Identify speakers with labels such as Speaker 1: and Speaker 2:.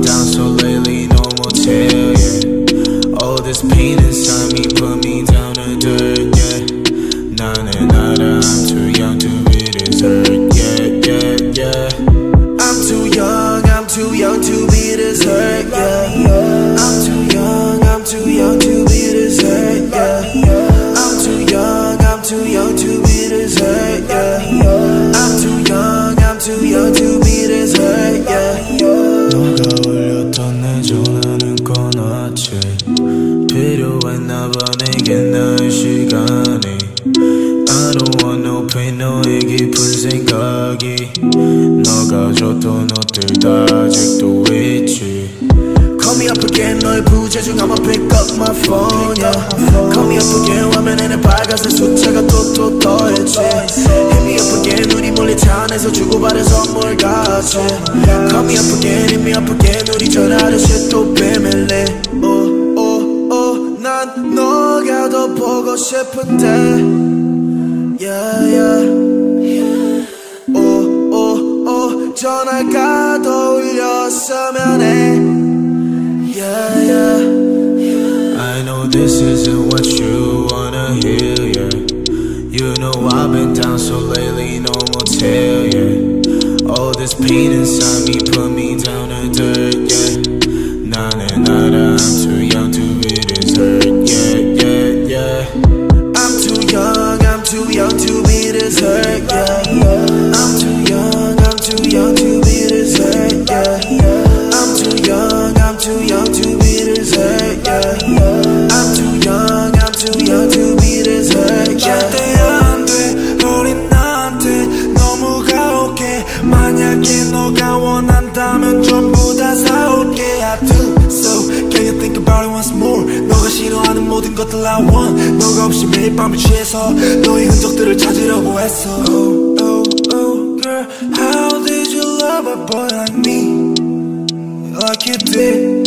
Speaker 1: down so lately, no motel, yeah. All this pain inside me put me down to dirt, yeah. Nada, I'm too young to be this hurt, yeah. I'm too young to be this hurt, yeah. I'm too young to be this hurt, yeah. I'm too young to be this hurt, yeah. I'm too young to be this hurt, yeah. 너가 울렸던 내 전화는 꺼놨지. 필요했나봐 내겐 나의 시간이. I don't want no pain, 너의 깊은 생각이. 너가 줬던 옷들 다 아직도 있지. Call me up again, 너의 부재중 I'ma pick up my phone, yeah. Call me up again, 화면에는 빨간색 숫자가 또 떠있지. Hit me up again, 우리 몰래 차 안에서 주고받은 선물 같이. Call me up again, hit me up again, 우리 전화하듯이 또 비밀리. 난 너가 더 보고 싶은데, yeah. 전화가 더 울렸으면 해, yeah. I know this isn't what you wanna hear, yeah. You know I've been down so lately, no motel, yeah. All this pain inside me put me down to dirt, yeah. Nada, I'm too young to be this hurt, yeah. I'm too young to be this hurt, yeah. I'm too young to be this hurt, yeah. I'm too young to be this hurt, yeah. I'm too young to be this hurt, yeah.
Speaker 2: 절대 안 돼, 우린 나한테 너무 가혹해. 만약에 너가 원한다면 전부 다 사올게. I do so, can you think about it once more? 너가 싫어하는 모든 것들 I want. 너가 없이 매일 밤을 취해서 너의 흔적들을 찾으려고 했어. Oh, girl, how did you love a boy like me? Like you did.